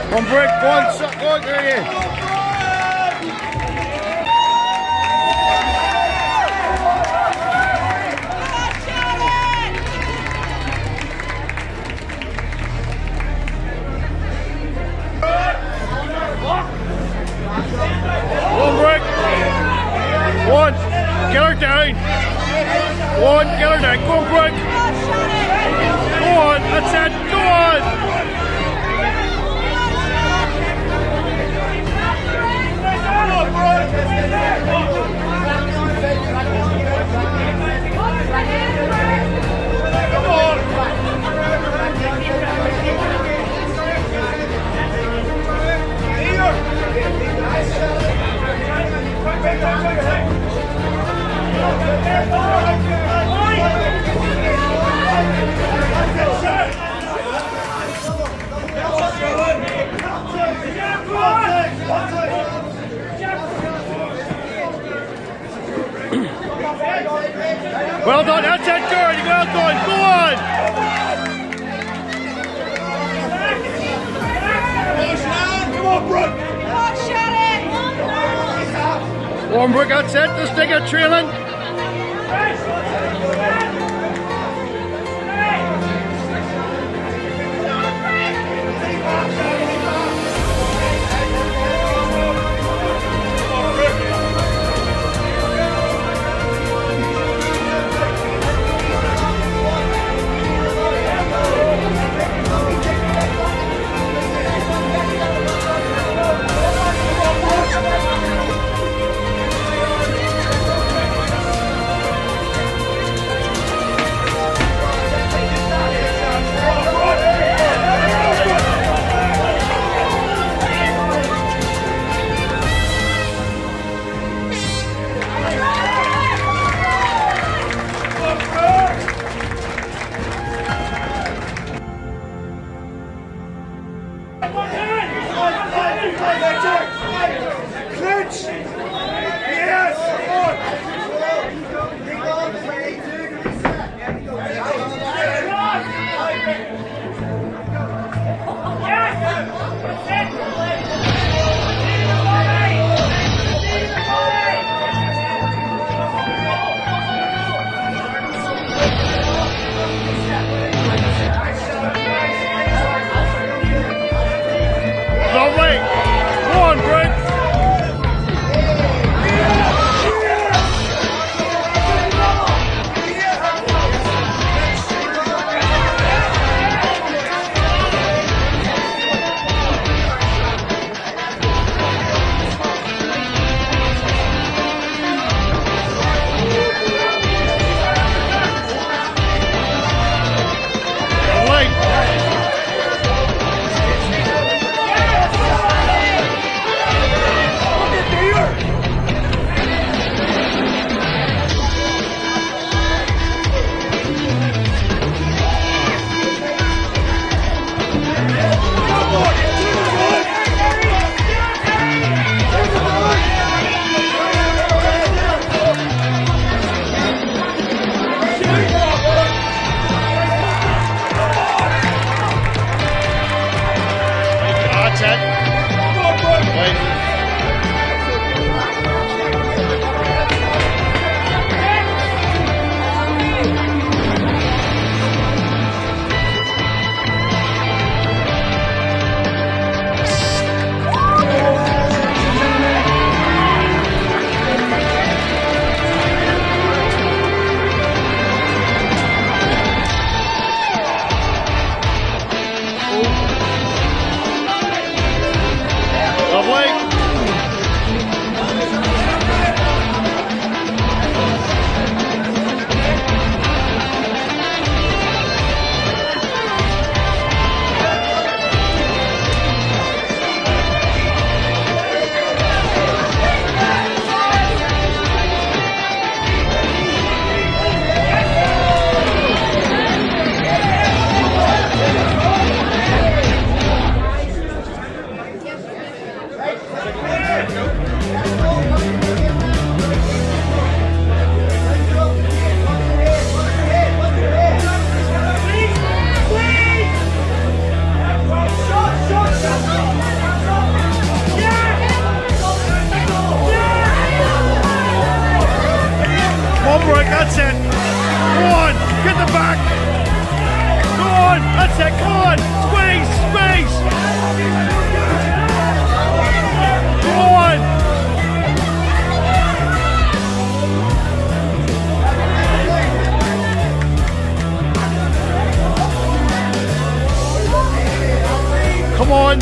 One break, one, there you. One break. One, get her down. One, get her down. Go on, break. Go on, that's it. Go on. Well done, that's it, good, well done, go on! Come on, Brooke! One Brooke, that's it, let's take a trailing. Lovely! Go on, Brent! on.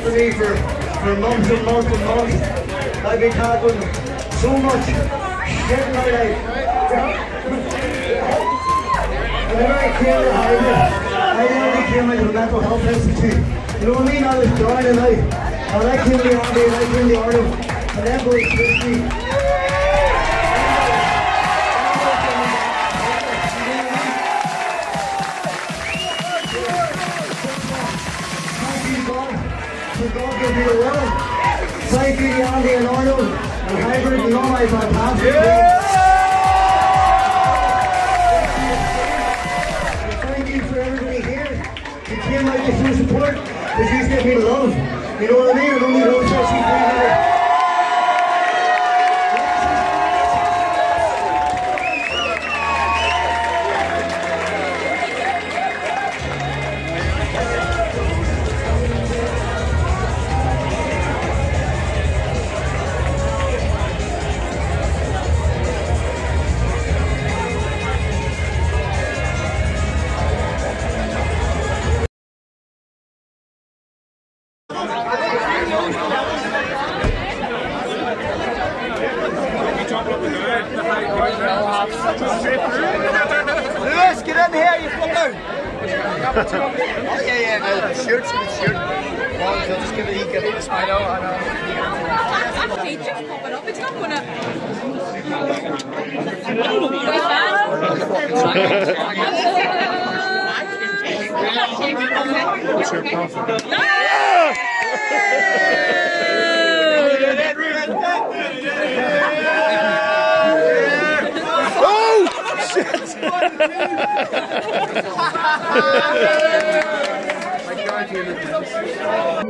for me for months and months and months. I've been talking so much shit in my life. Whenever I came to Hybrid, I nearly came into a mental health institute. You know what I mean? I was dying at night. And I came to the army and I came to the army. And them boys pushed me. God give me the world. Thank you, Andy and Arnold and Hybrid and all my fantastic Thank you for everybody here. You came out to show support because you give me love. You know what I mean? I don't need those especially for Lewis, get in here, you fucker! Oh, yeah, shoot. Well, he'll just give it a smile out. Hey, just pop it up, it's not gonna... What's your confidence? Oh, shit! My God,